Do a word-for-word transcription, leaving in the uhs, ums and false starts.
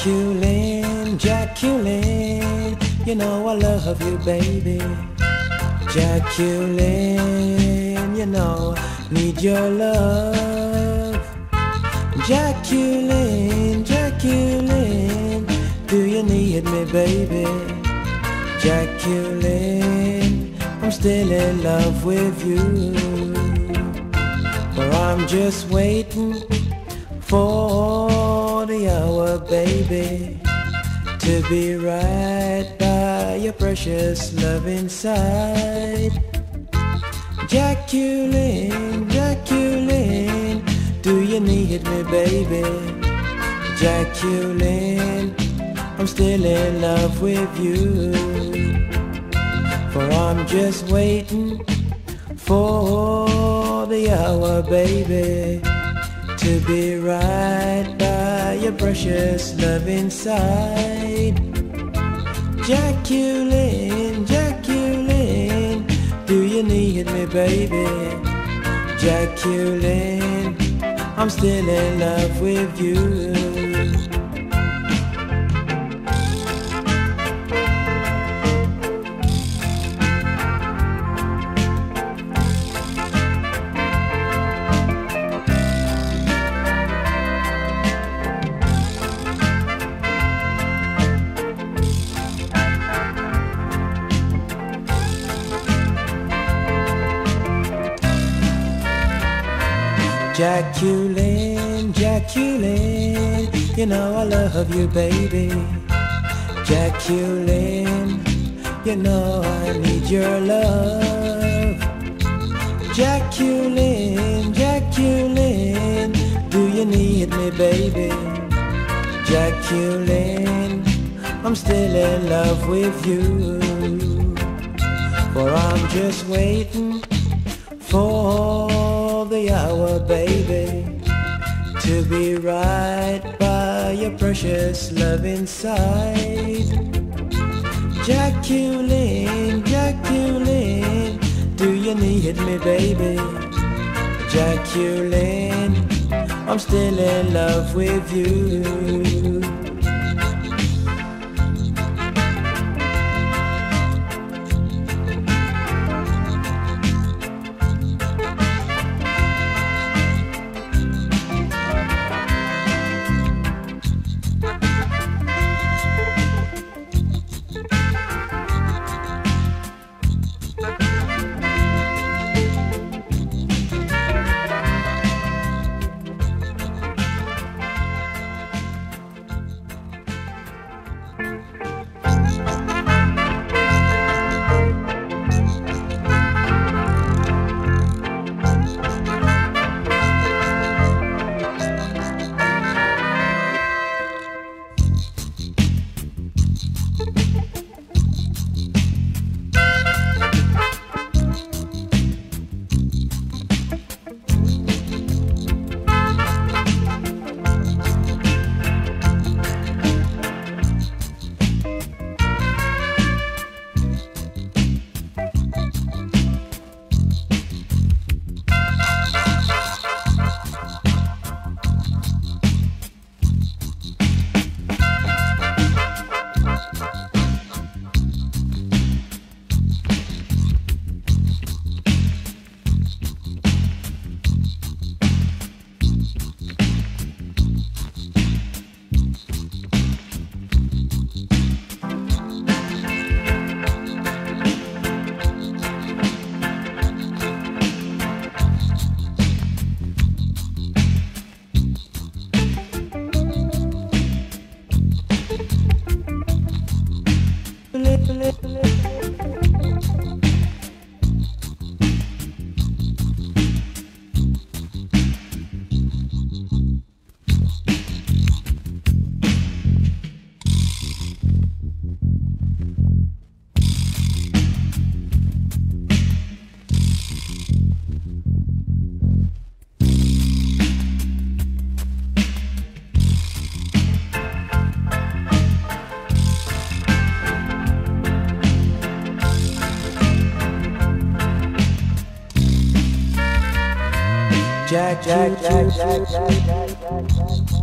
Jacqueline, Jacqueline, you know I love you, baby. Jacqueline, you know I need your love. Jacqueline, Jacqueline, do you need me, baby? Jacqueline, I'm still in love with you. For I'm just waiting for the hour, baby, to be right by your precious love inside. Jacqueline, Jacqueline, do you need me, baby? Jacqueline, I'm still in love with you. For I'm just waiting for the hour, baby, to be right by your precious love inside. Jacqueline, Jacqueline, do you need me, baby? Jacqueline, I'm still in love with you. Jacqueline, Jacqueline, you know I love you, baby. Jacqueline, you know I need your love. Jacqueline, Jacqueline, do you need me, baby? Jacqueline, I'm still in love with you. For I'm just waiting for the hour, baby, to be right by your precious love inside. Jacqueline, Jacqueline, do you need me, baby? Jacqueline, I'm still in love with you. Jack, Jack, Jack, Jack, Jack, Jack, Jack, Jack.